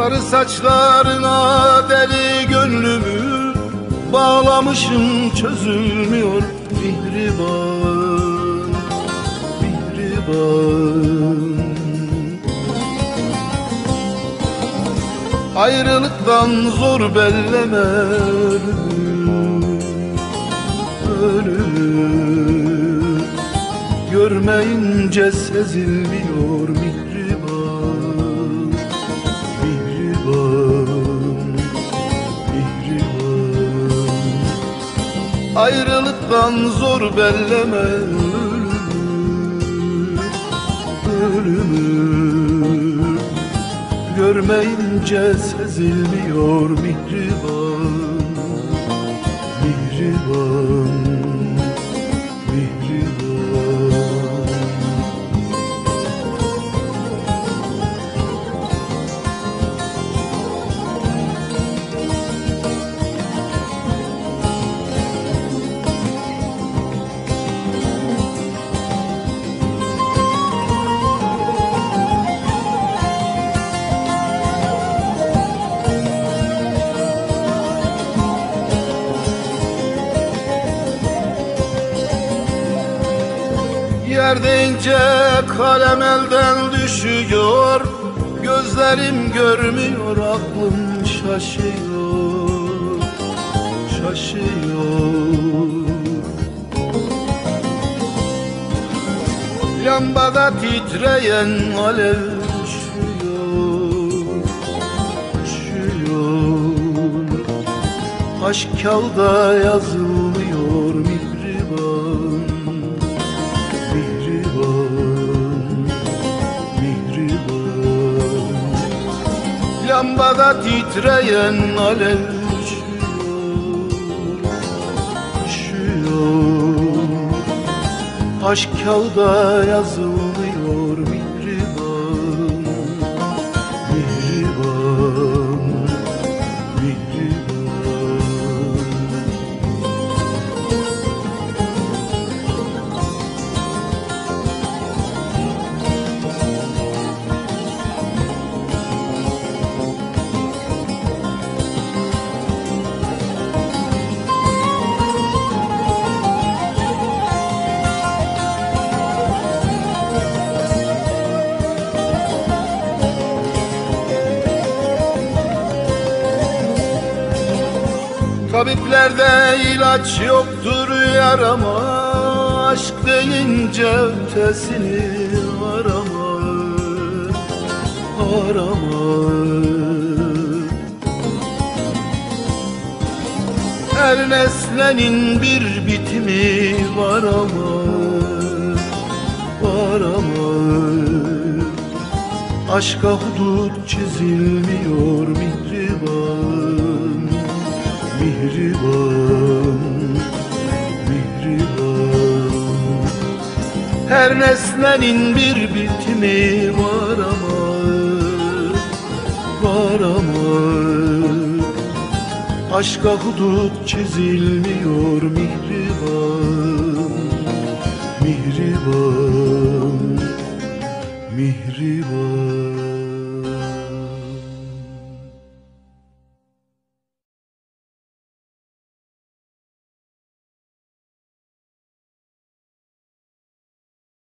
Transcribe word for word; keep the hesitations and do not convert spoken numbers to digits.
Sarı saçlarına deli gönlümü bağlamışım, çözülmüyor mihriban, mihriban. Ayrılıktan zor belleme ölümü, ölümü. Görmeyince sezilmiyor mihriban, mihriban, mihriban. Ayrılıktan zor belleme ölümü, ölümü. Görmeyince sezilmiyor mihriban, mihriban, mihriban. Yer deyince kalem elden düşüyor, gözlerim görmüyor, aklım şaşıyor, şaşıyor. Lambada titreyen alev üşüyor, üşüyor. Aşk kağıda yazılmıyor mihriban, lambada titreyen alev üşüyor, üşüyor. Aşk kağıda yazılmıyor mihriban, mihriban, mihriban. Tabiplerde ilaç yoktur yarama, aşk deyince ötesini arama, arama. Her nesnenin bir bitimi var ama, var ama. Aşka hudut çizilmiyor mihriban, mihriban, mihriban. Her nesnenin bir bitimi var ama, var ama. Aşka hudut çizilmiyor mihriban, mihriban, mihriban.